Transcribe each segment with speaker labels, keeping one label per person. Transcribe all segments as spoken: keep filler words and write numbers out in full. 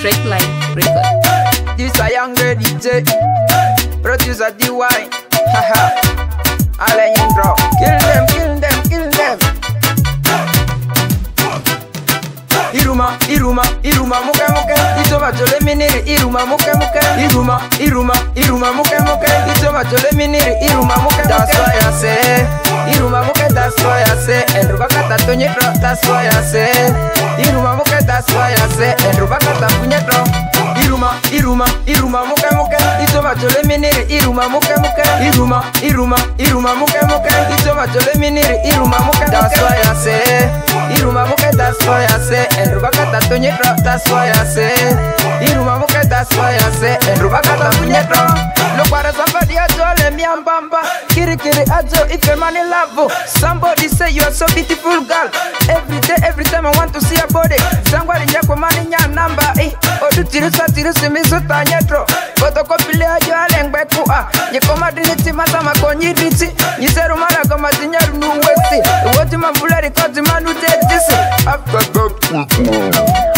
Speaker 1: Straight Line Record.
Speaker 2: This a young D J, producer D Y. Haha, Allen Indro. Kill them, kill them, kill them. Iruma, Iruma, Iruma, muke muke. Itoma jole miniri, Iruma muke muke. Iruma, Iruma, Iruma muke muke. Itoma jole miniri, Iruma muke muke. That's why I say, Iruma muke. That's why I say, and Rubakata Tonyetro. That's why I say, Iruma muke. That's why I say, and Rubakata Punyetro. Iruma, Iruma, Iruma muke muke. Itoma jole miniri, Iruma muke muke. Iruma, Iruma, Iruma muke muke. Itoma jole miniri, Iruma muke muke. That's why I say, Iruma muke. That's why I say, and Rubakata Tonyetro. That's why I say, Iruma muke. That's why I say, and Rubakata Punyetro. Look what somebody a jole me and bamba. Kiri kiri ajo if a man in love. Somebody say you are so beautiful girl. Every day, every time I want to see your body. Somebody nyako mani nya number. Eh, odu tiru sa tiru se miso tanyetro. Photocopy ajo alengbe kuha. Nyako madini tima sama konyi biti. Nyiseru mara kama tinyaru nuwesi. Woti mambula records manu tetisi. After that.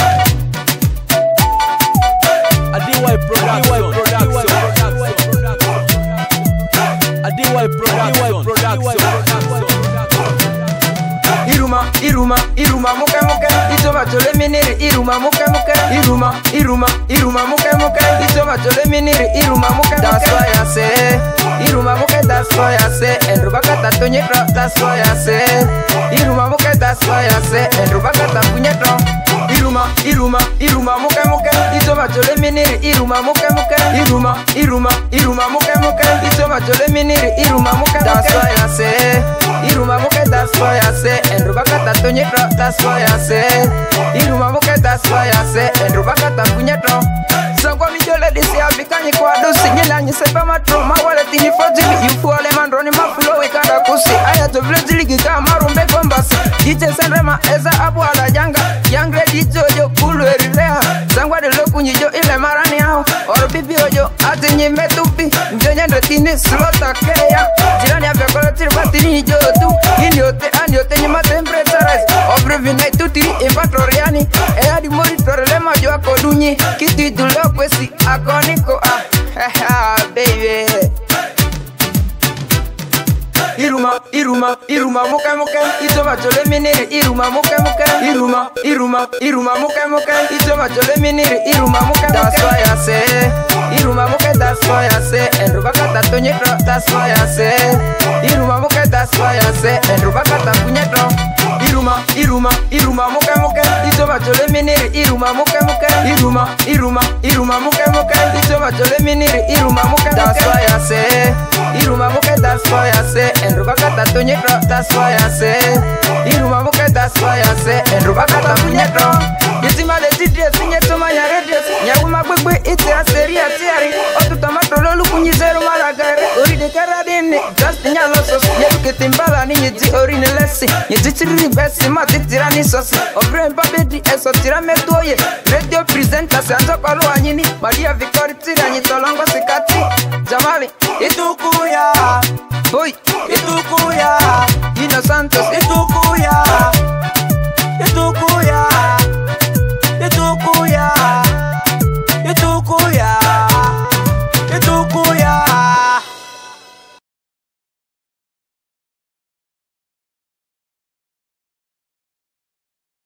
Speaker 3: A D Y production. A D Y production.
Speaker 2: Iruma, Iruma, Iruma muke muke. Itoma jole miniri, Iruma muke muke. Iruma, Iruma, Iruma muke muke. Itoma jole miniri, Iruma muke muke. That's why I say, Iruma muke. That's why I say, and Rubakata Tonyetro. That's why I say, Iruma muke. That's why I say, and Rubakata Punyetro. Iruma, Iruma, Iruma muke muke. Itoma jole miniri, Iruma muke muke. Iruma, Iruma, Iruma muke muke. Itoma jole miniri, Iruma muke muke. That's why I say, Iruma muke. That's why I say, and Rubakata Tonyetro. That's why I say, Iruma muke. That's why I say, and Rubakata Punyetro. Sangwa mi jole disi abikanyi kwa dosi. Nyela nyisepa matro, mawale tini fojili. Yufu wale mandroni mafulo wikanda kusi. Aya to vlezili gika marumbe kombasi. Dije senrema eza abu ala janga. Yangre dijo jo kulu erilea. Sangwa de loku nyijo ile marani hao. Oro pipi ojo ati nyime tupi. Mjonye ndetini slota keya. Jirani afya kolo tiri batini nyijo tu. Hini ote ani ote nyima temperature rise. Obri vinay tutiri impatoriani. Eya di mori torelema jo akodunyi. Kiti dulo kwesi akoniko ah. Haha baby. Iruma, Iruma, Iruma muke muke. Itoma jole miniri, Iruma muke muke. Iruma, Iruma, Iruma muke muke. Itoma jole miniri, Iruma muke muke. That's why I say, Iruma muke. That's why I say, and Rubakata Tonyetro. That's why I say, Iruma muke. That's why I say, and Rubakata Punyetro. Iruma, Iruma, Iruma muke muke. Itoma jole miniri, Iruma muke muke. Iruma, Iruma, Iruma muke muke. Itoma jole miniri, Iruma muke muke. That's why I say, Iruma muke. That's why I say, and Rubakata Tonyetro. That's why I say, Iruma muke. That's why I say, and Rubakata Punyetro. Yesima de tidie sinye toma ya redies. Nyaguma gbegbe ite aseri atiari. Otu tomato lolu kunyizeru malagare. Ori de karadini, just nya losos. Nyebuke timbala ni nyiti ori ni lesi. Nyiti tiri besi ma titira ni sosi. Obre mbabedi eso tira medoye. Radio presenter se anzo kwa lo anyini. Maria Victoria tira nyitolongo sikati. Jamali, itukuya. Boy, itukuya. Ino Santos, itukuya. Itukuya.